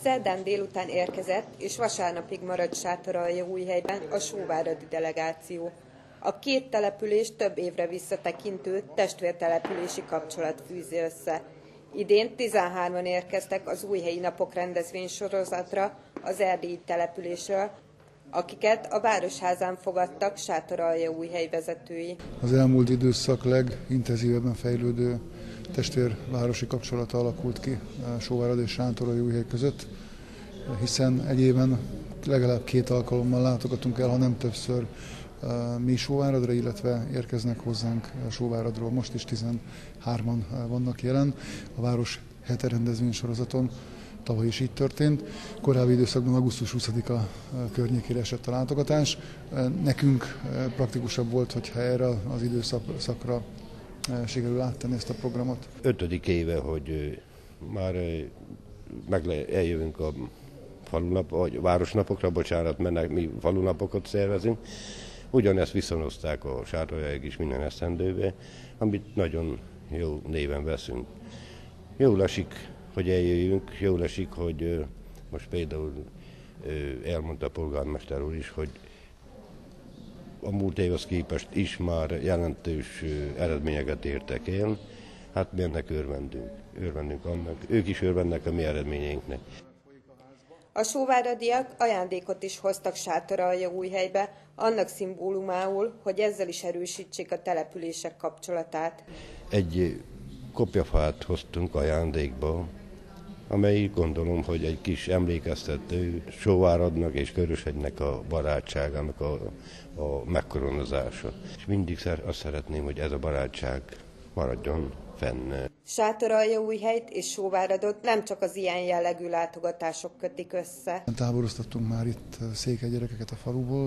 Szerdán délután érkezett, és vasárnapig maradt Sátoraljaújhelyben a sóváradi delegáció. A két település több évre visszatekintő testvértelepülési kapcsolat fűzi össze. Idén 13-an érkeztek az Újhelyi Napok rendezvénysorozatra az erdélyi településről, akiket a Városházán fogadtak Sátoraljaújhely vezetői. Az elmúlt időszak legintenzívebben fejlődő testvérvárosi kapcsolata alakult ki Sóvárad és Sátoraljaújhely között, hiszen egy éven legalább 2 alkalommal látogatunk el, ha nem többször mi Sóváradra, illetve érkeznek hozzánk Sóváradról. Most is 13-an vannak jelen a Város hete rendezvénysorozaton. Tavaly is így történt. Korábbi időszakban augusztus 20-a környékére esett a látogatás. Nekünk praktikusabb volt, hogyha erre az időszakra sikerül áttenni ezt a programot. 5. éve, hogy már eljövünk a falunap, vagy városnapokra, bocsánat, mert mi falunapokat szervezünk. Ugyanezt viszonozták a sátoraljaik is minden esztendőbe, amit nagyon jó néven veszünk. Jól esik, hogy eljöjjünk, jól esik, hogy most például elmondta a polgármester úr is, hogy a múlt évhez képest is már jelentős eredményeket értek el. Hát mi ennek örvendünk annak, ők is örvennek a mi eredményeinknek. A sóváradiak ajándékot is hoztak Sátoraljaújhelybe, annak szimbólumául, hogy ezzel is erősítsék a települések kapcsolatát. Egy kopjafát hoztunk ajándékba, amely gondolom, hogy egy kis emlékeztető Sóváradnak és Köröshegynek a barátságának a megkoronozása. És mindig azt szeretném, hogy ez a barátság maradjon fenn. Sátoraljaújhelyt és Sóváradot nem csak az ilyen jellegű látogatások kötik össze. Táboroztattunk már itt székely gyerekeket a faluból,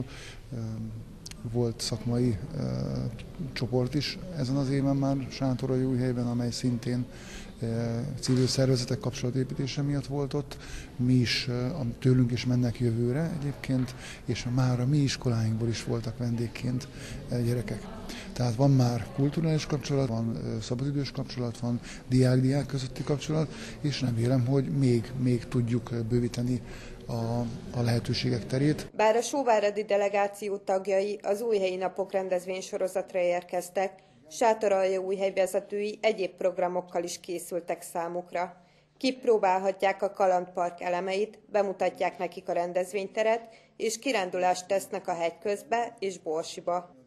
volt szakmai csoport is ezen az éven már Sátoraljaújhelyben, amely szintén civil szervezetek kapcsolatépítése miatt volt ott. Mi is tőlünk is mennek jövőre egyébként, és már a mi iskoláinkból is voltak vendégként gyerekek. Tehát van már kulturális kapcsolat, van szabadidős kapcsolat, van diák-diák közötti kapcsolat, és remélem, hogy még tudjuk bővíteni a lehetőségek terét. Bár a sóváradi delegáció tagjai az Újhelyi Napok rendezvénysorozatra érkeztek, Sátoraljaújhely vezetői egyéb programokkal is készültek számukra. Kipróbálhatják a kalandpark elemeit, bemutatják nekik a rendezvényteret, és kirándulást tesznek a Hegyközbe és Borsiba.